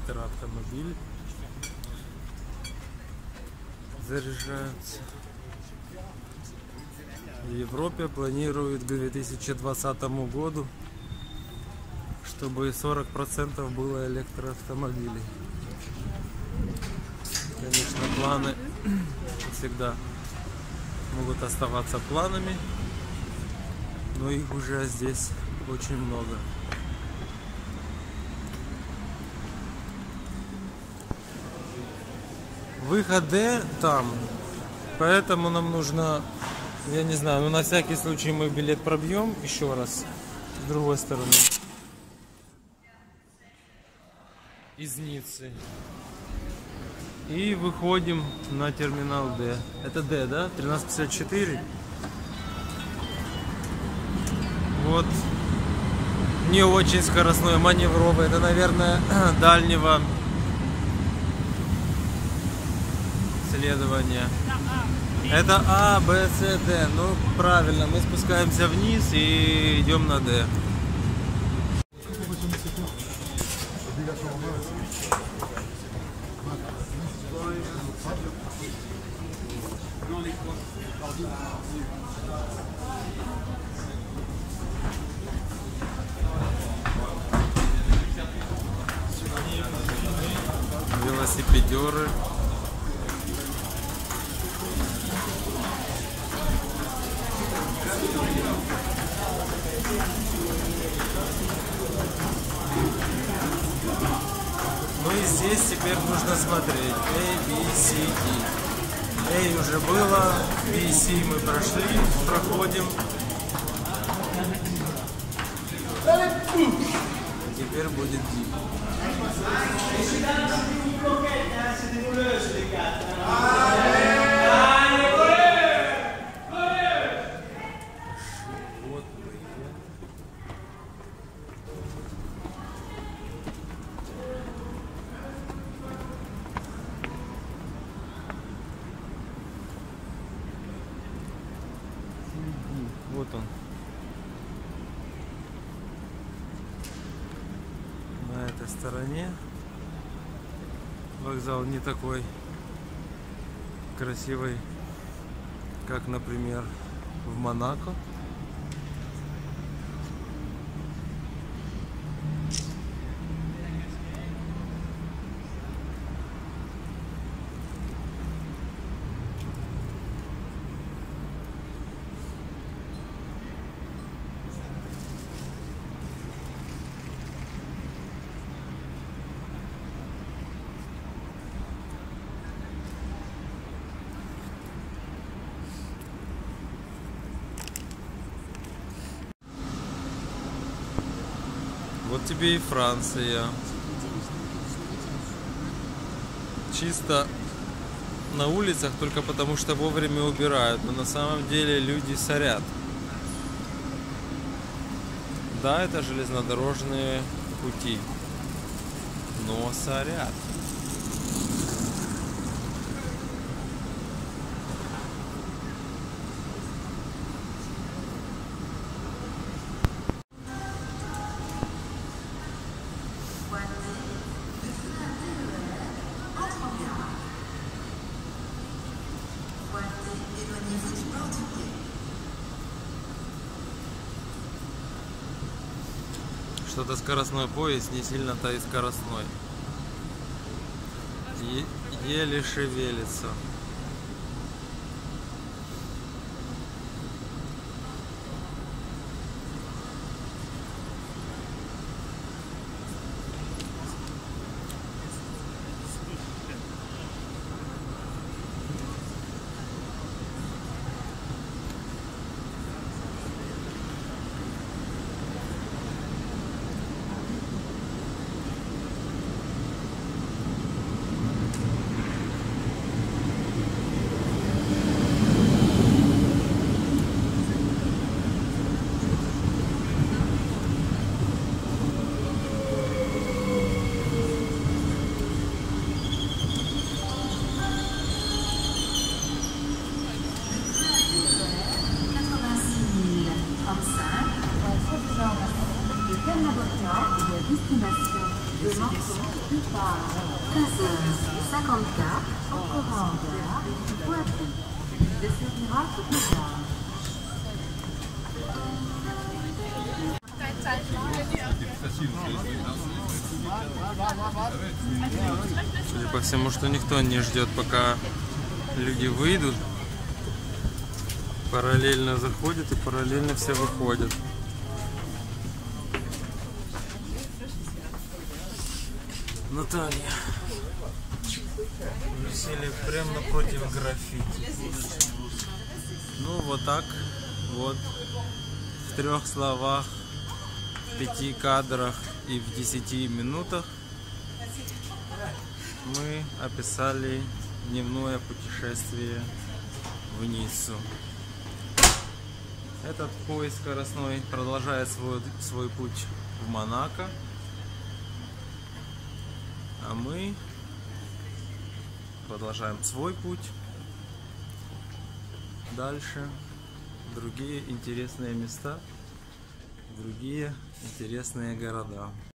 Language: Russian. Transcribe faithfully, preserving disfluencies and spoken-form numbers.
электроавтомобиль. Заряжаются. В Европе планируют к две тысячи двадцатому году, чтобы сорок процентов было электроавтомобилей. Конечно, планы всегда могут оставаться планами, но их уже здесь очень много. Выход Д там, поэтому нам нужно, я не знаю, но на всякий случай мы билет пробьем еще раз с другой стороны из Ниццы и выходим на терминал Д. Это Д, да? тринадцать пятьдесят четыре. Вот не очень скоростной, маневровый. Это, наверное, дальнего следования. Это А, Б, С, Д. Ну, правильно, мы спускаемся вниз и идем на Д. Велосипедеры. Ну и здесь теперь нужно смотреть A, B, C, D. A уже было, B, C мы прошли, проходим. Теперь будет D. Вот он. На этой стороне вокзал не такой красивый, как, например, в Монако. Вот тебе и Франция. Чисто на улицах только потому, что вовремя убирают, но на самом деле люди сорят. Да, это железнодорожные пути, но сорят. Что-то скоростной поезд не сильно-то и скоростной. Е- еле шевелится. destination. treize heures cinquante-quatre, encore en gare, Poitiers. Desservira toutes les gares. Судя по всему, что никто не ждет, пока люди выйдут. Параллельно заходят и параллельно все выходят. Наталья. Мы сели прямо напротив граффити. Ну вот так вот. В трех словах, в пяти кадрах и в десяти минутах мы описали дневное путешествие в Ниццу. Этот поезд скоростной продолжает свой, свой путь в Монако, а мы продолжаем свой путь дальше, в другие интересные места, в другие интересные города.